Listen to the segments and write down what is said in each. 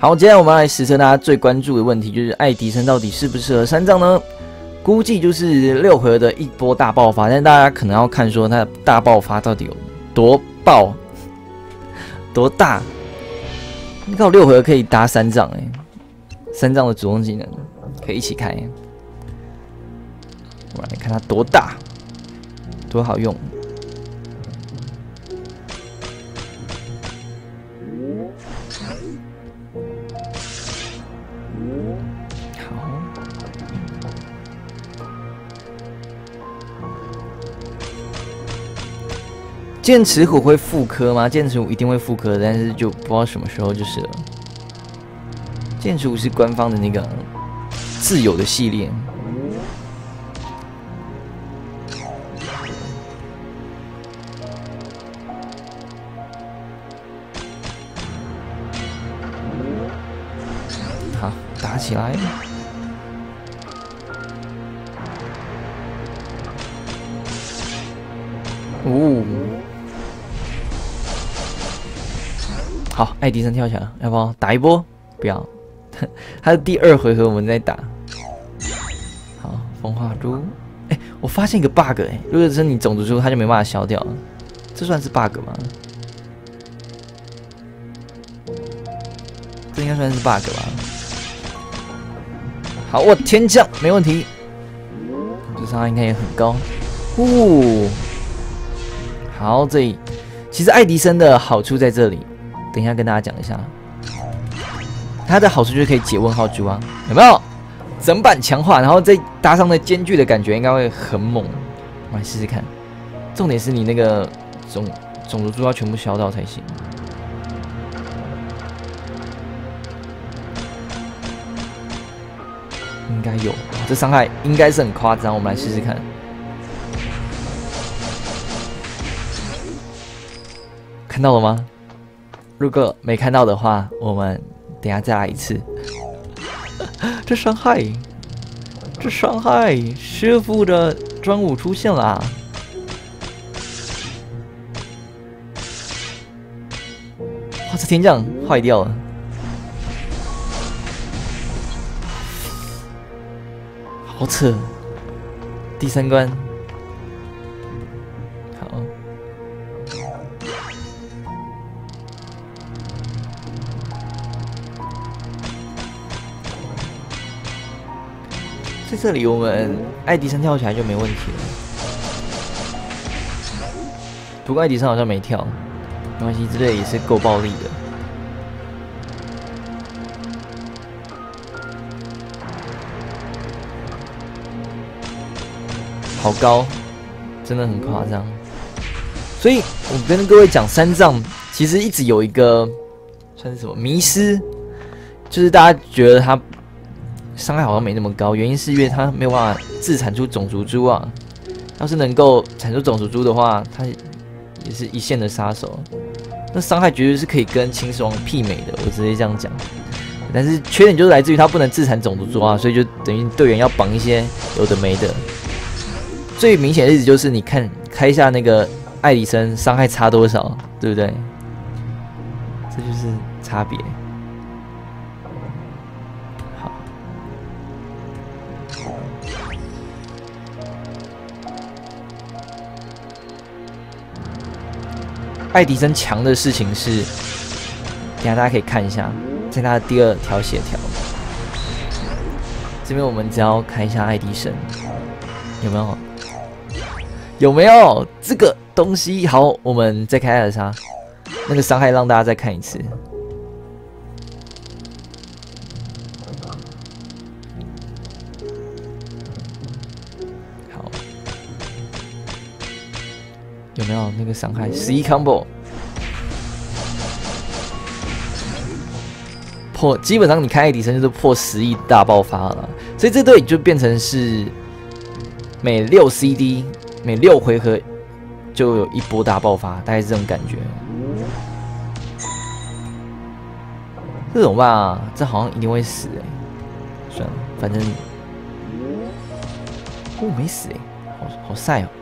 好，接下来我们来实测大家最关注的问题，就是爱迪生到底适不适合3藏呢？估计就是6回合的一波大爆发，但是大家可能要看说它的大爆发到底有多爆、多大。你看6回合可以搭3藏3藏的主动技能可以一起开。我们来看它多大、多好用。剑齿虎会复刻吗？剑齿虎一定会复刻，但是就不知道什么时候就是了。剑齿虎是官方的那个自有的系列。好，打起来！哦。好，爱迪生跳起来了，要不要打一波？不要，他的第2回合我们再打。好，风化珠。我发现一个 bug 如果是你种子珠，它就没办法消掉了，这算是 bug 吗？这应该算是 bug 吧。好，我天降没问题，这伤害应该也很高。好，这里其实爱迪生的好处在这里。等一下跟大家讲一下，它的好处就是可以解问号珠啊，有没有？整版强化，然后再搭上那艰巨的感觉，应该会很猛。我们来试试看。重点是你那个种子珠要全部消到才行。应该有，这伤害应该是很夸张。我们来试试看。看到了吗？如果没看到的话，我们等一下再来一次。这伤害，师傅的专武出现啦！哇，这天降坏掉了，好扯！第3关，好。在这里，我们爱迪生跳起来就没问题了。不过爱迪生好像没跳，没关系，这类也是够暴力的。好高，真的很夸张。所以我跟各位讲，3藏其实一直有一个算是什么迷思，就是大家觉得它伤害好像没那么高，原因是因为它没有办法自产出种族珠啊。要是能够产出种族珠的话，它也是一线的杀手。那伤害绝对是可以跟秦始皇媲美的，我直接这样讲。但是缺点就是来自于它不能自产种族珠啊，所以就等于队员要绑一些有的没的。最明显的例子就是你看开一下那个爱迪生伤害差多少，对不对？这就是差别。爱迪生强的事情是，等一下大家可以看一下，在他的第2条血条，这边我们只要看一下爱迪生有没有，有没有这个东西？好，我们再开艾尔莎，那个伤害让大家再看一次。好，有没有那个伤害？11 combo。破，基本上你开爱迪生就是破10亿大爆发了，所以这队就变成是每6 CD 每6回合就有一波大爆发，大概是这种感觉。这怎么办啊？这好像一定会死算了，反正没死好晒哦，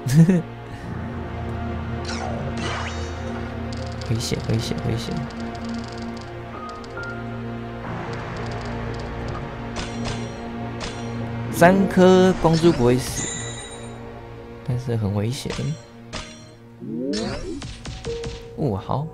回血。 3颗光珠不会死，但是很危险。哦，好。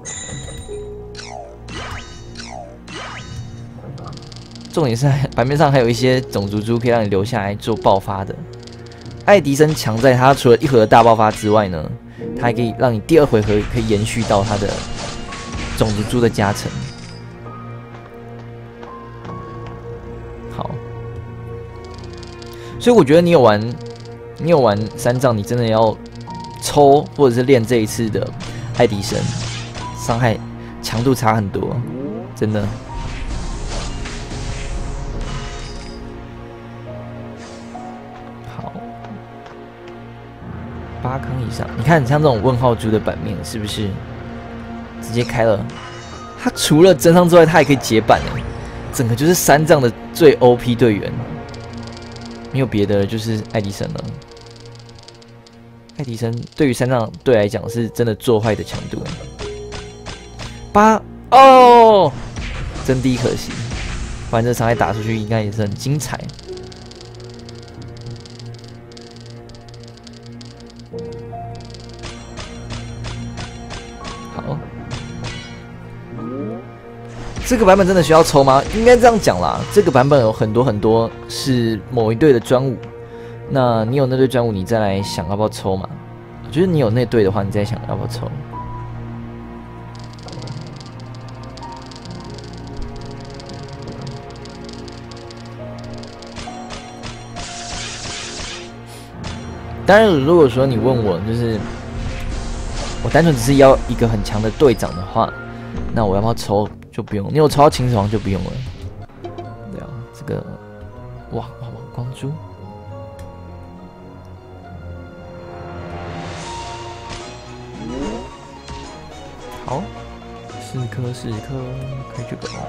重点是版面上还有一些种族猪可以让你留下来做爆发的。爱迪生强在他除了1回合大爆发之外呢，他还可以让你第2回合可以延续到他的种族猪的加成。好，所以我觉得你有玩3仗，你真的要抽或者是练这一次的爱迪生，伤害强度差很多，真的。8康以上，你看像这种问号猪的版面是不是直接开了？它除了真伤之外，它还可以解版哎，整个就是3仗的最 OP 队员，没有别的，就是爱迪生了。爱迪生对于3仗队来讲是真的做坏的强度。8哦，真低可惜，不然这伤害打出去应该也是很精彩。这个版本真的需要抽吗？应该这样讲啦。这个版本有很多是某一队的专武，那你有那队专武，你再来想要不要抽嘛？我觉得你有那队的话，你再想要不要抽。当然，如果说你问我，就是我单纯只是要一个很强的队长的话，那我要不要抽？就不用，你有抽到秦始皇就不用了。对啊，这个哇，光珠，好，4颗，开这个。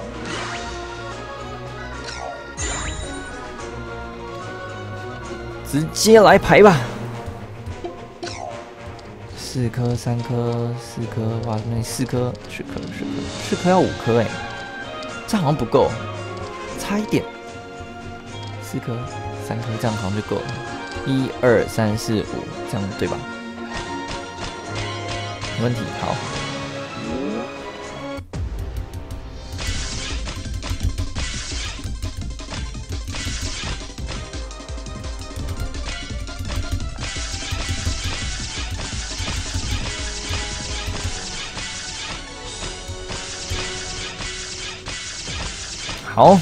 直接来排吧。4颗、3颗、4颗，哇，那4颗、10颗要5颗哎，这好像不够，差一点。4颗、3颗这样好像就够了。1、2、3、4、5，这样对吧？没问题，好。好，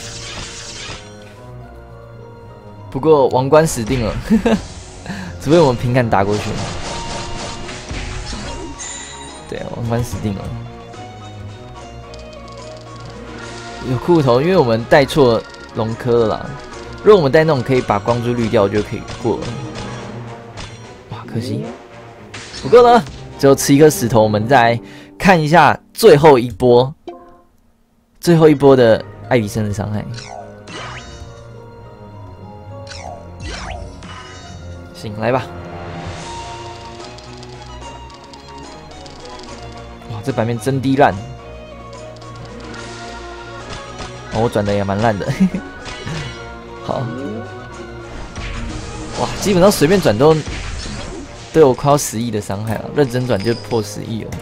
不过王冠死定了，除非我们平砍打过去。对，王冠死定了。有骷髅头，因为我们带错龙科了啦。如果我们带那种可以把光珠滤掉，就可以过了。哇，可惜。不过呢，最后吃一颗石头，我们再来看一下最后一波的爱迪生的伤害。行，来吧。哇，这版面真低烂。哦，我转的也蛮烂的。好。哇，基本上随便转都有快要10亿的伤害了，认真转就破10亿了。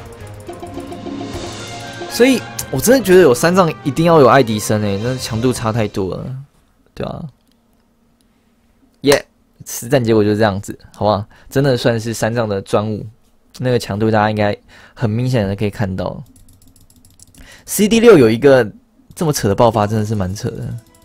所以。我真的觉得有3仗一定要有爱迪生真的强度差太多了，对啊。耶，实战结果就是这样子，好不好？真的算是3仗的专武，那个强度大家应该很明显的可以看到。CD6有一个这么扯的爆发，真的是蛮扯的。